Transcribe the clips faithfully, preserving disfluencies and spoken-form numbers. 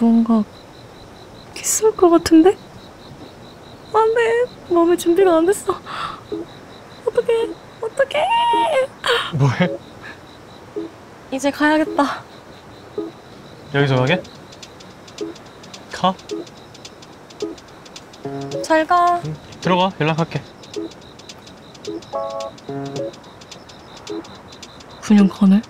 뭔가 키스할 것 같은데? 안 돼. 마음의 준비가 안 됐어. 어떡해. 어떡해. 뭐해? 이제 가야겠다. 여기서 가게? 가? 잘 가. 응, 들어가. 연락할게. 그냥 가네?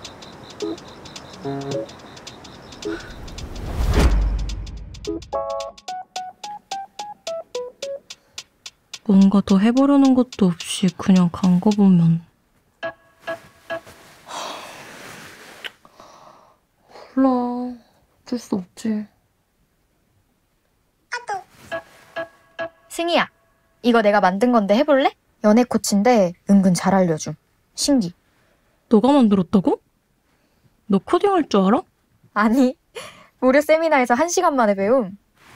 뭔가 더 해보려는 것도 없이 그냥 간 거 보면 몰라. 어쩔 수 없지. 승희야, 이거 내가 만든 건데 해볼래? 연애 코치인데 은근 잘 알려줌. 신기. 너가 만들었다고? 너 코딩 할 줄 알아? 아니, 무료 세미나에서 한 시간 만에 배움.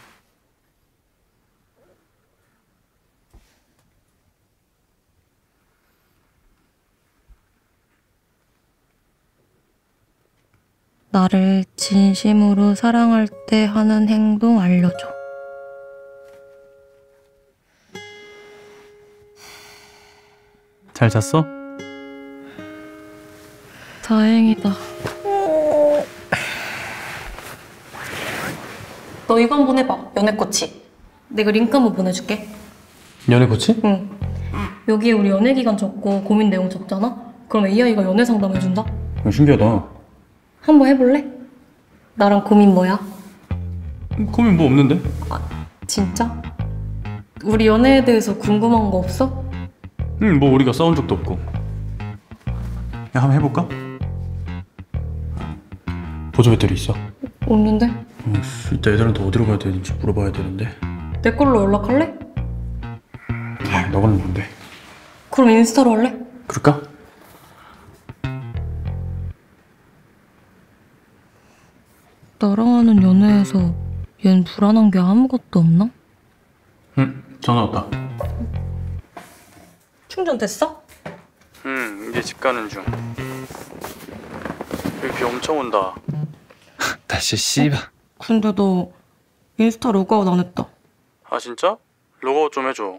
나를 진심으로 사랑할 때 하는 행동 알려줘. 잘 잤어? 다행이다. 너 이거 한번 해봐. 연애코치. 내가 링크 한번 보내줄게. 연애 코치? 응. 여기에 우리 연애 기간 적고 고민 내용 적잖아? 그럼 에이아이가 연애 상담해준다? 어, 신기하다. 한번 해볼래? 나랑 고민 뭐야? 고민 뭐 없는데? 진짜? 우리 연애에 대해서 궁금한 거 없어? 응, 뭐 우리가 싸운 적도 없고. 야, 한번 해볼까? 보조 배터리 있어? 없는데? 어, 이따 애들한테 어디로 가야 되는지 물어봐야 되는데. 내 걸로 연락할래? 아, 너는 뭔데? 그럼 인스타로 할래? 그럴까? 나랑 하는 연애에서 얜 불안한 게 아무것도 없나? 응, 전화 왔다. 충전됐어? 응, 이제 집 가는 중. 여기 비 엄청 온다. 다시 씨발. 근데 너 인스타 로그아웃 안 했다. 아, 진짜? 로그아웃 좀 해줘.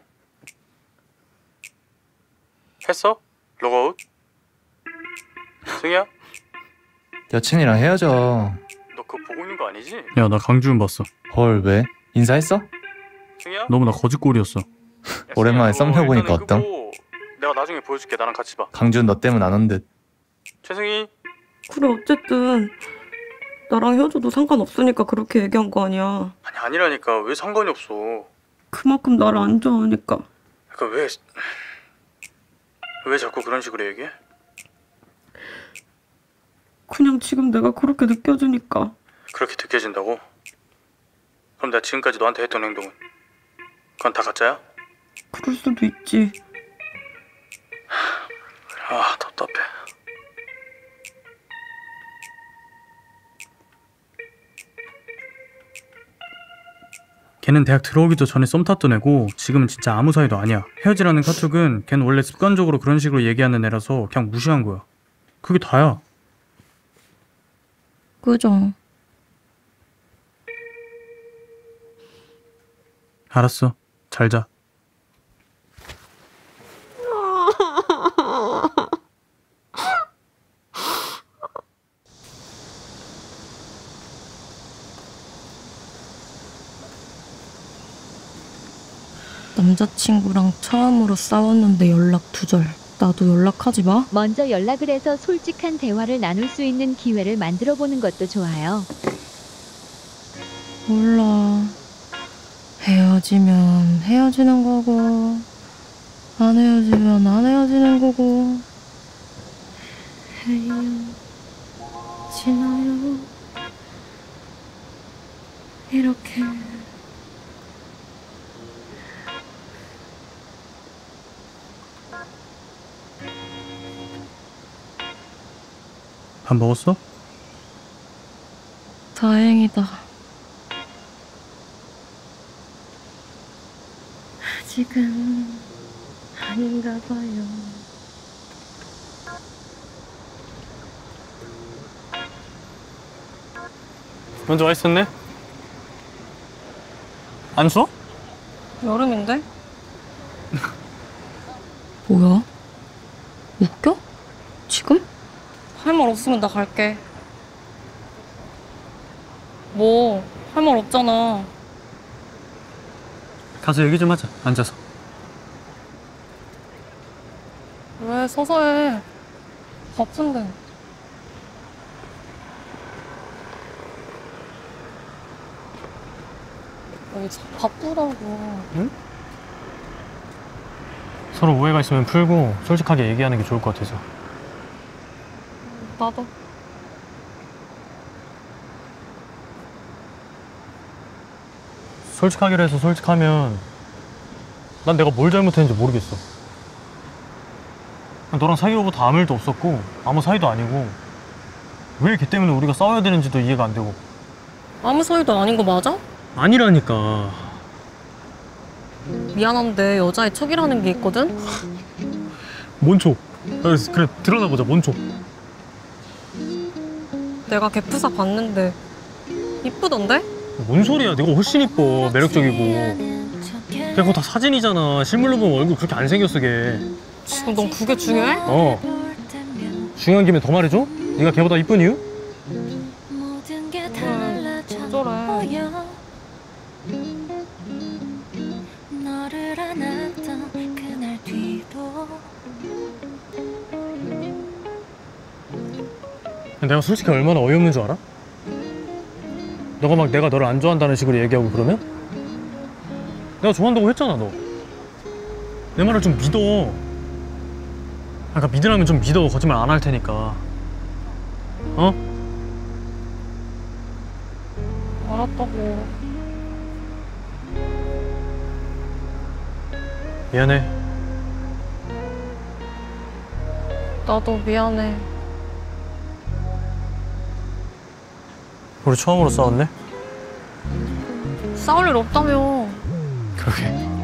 했어? 로그아웃? 승희야? 여친이랑 헤어져. 너 그거 보고 있는 거 아니지? 야, 나 강주은 봤어. 헐, 왜? 인사했어? 승희야? 너무나 거짓골이었어. 오랜만에 썸녀 보니까 어떤? 내가 나중에 보여줄게. 나랑 같이 봐. 강준 너 때문 안 온 듯. 최승희? 그래 어쨌든 나랑 헤어져도 상관없으니까 그렇게 얘기한 거 아니야. 아니, 아니라니까. 왜 상관이 없어. 그만큼 나를 안 좋아하니까. 그러니까 왜... 왜 자꾸 그런 식으로 얘기해? 그냥 지금 내가 그렇게 느껴지니까. 그렇게 느껴진다고? 그럼 내가 지금까지 너한테 했던 행동은? 그건 다 가짜야? 그럴 수도 있지. 아, 답답해. 걔는 대학 들어오기도 전에 썸 탔던 애고 지금은 진짜 아무 사이도 아니야. 헤어지라는 카톡은 걔는 원래 습관적으로 그런 식으로 얘기하는 애라서 그냥 무시한 거야. 그게 다야. 그죠. 알았어. 잘 자. 남자친구랑 처음으로 싸웠는데 연락 두절. 나도 연락하지 마. 먼저 연락을 해서 솔직한 대화를 나눌 수 있는 기회를 만들어 보는 것도 좋아요. 몰라. 헤어지면 헤어지는 거고 안 헤어지면 안 헤어지는 거고 헤어지나요 이렇게. 밥 먹었어? 다행이다. 아직은 아닌가 봐요. 먼저 와 있었네? 안 추워? 여름인데? 뭐야? 웃겨? 지금? 할 말 없으면 나 갈게. 뭐, 할 말 없잖아. 가서 얘기 좀 하자. 앉아서. 왜 서서 해? 바쁜데. 여기 참 바쁘다고. 서로 오해가 있으면 풀고 솔직하게 얘기하는 게 좋을 것 같아서. 나도. 솔직하기로 해서 솔직하면 난 내가 뭘 잘못했는지 모르겠어. 너랑 사귀고부터 아무 일도 없었고 아무 사이도 아니고 왜 걔 때문에 우리가 싸워야 되는지도 이해가 안 되고. 아무 사이도 아닌 거 맞아? 아니라니까. 미안한데 여자의 촉이라는 게 있거든? 뭔 촉? 그래, 그래 드러나보자. 뭔 촉? 내가 걔 프사 봤는데 이쁘던데? 뭔 소리야. 내가 훨씬 이뻐. 매력적이고. 걔 그거 다 사진이잖아. 실물로 보면 얼굴 그렇게 안 생겼어 걔. 지금 넌 그게 중요해? 어. 중요한 김에 더 말해줘? 네가 걔보다 이쁜 이유? 응, 어쩌래. 너를 안았던 그날 뒤로 내가 솔직히 얼마나 어이없는 줄 알아? 너가 막 내가 너를 안 좋아한다는 식으로 얘기하고 그러면? 내가 좋아한다고 했잖아 너. 내 말을 좀 믿어. 그러니까 믿으라면 좀 믿어. 거짓말 안 할 테니까. 어? 알았다고. 미안해. 나도 미안해. 우리 처음으로 싸웠네? 싸울 일 없다며. 그러게.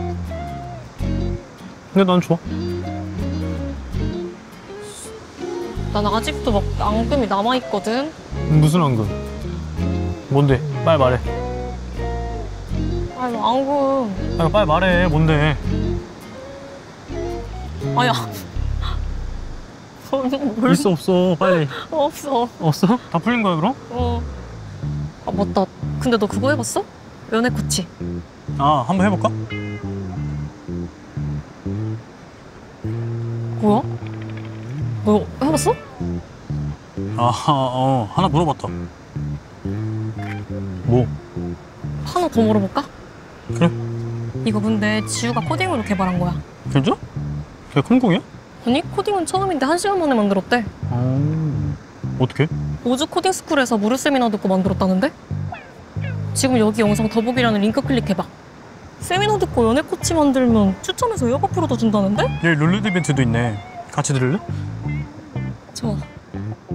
근데 난 좋아. 난 아직도 막 앙금이 남아있거든? 무슨 앙금? 뭔데? 빨리 말해. 아니, 앙금. 아, 빨리 말해. 뭔데? 아야. 뭘 있어 없어? 빨리. 없어. 없어? 다 풀린 거야 그럼? 어. 아, 맞다. 근데 너 그거 해봤어? 연애 코치. 아, 한번 해볼까? 뭐야? 너 해봤어? 아, 어, 하나 물어봤다. 뭐? 하나 더 물어볼까? 그래? 이거 근데 지우가 코딩으로 개발한 거야. 진짜? 걔 콩콩이야? 아니, 코딩은 처음인데 한 시간 만에 만들었대. 어... 어떻게? 오즈 코딩 스쿨에서 무료 세미나 듣고 만들었다는데? 지금 여기 영상 더보기란에 링크 클릭해봐. 세미나 듣고 연애 코치 만들면 추첨해서 에어팟 프로도 준다는데? 얘 룰루드 이벤트도 있네. 같이 들을래? 좋아.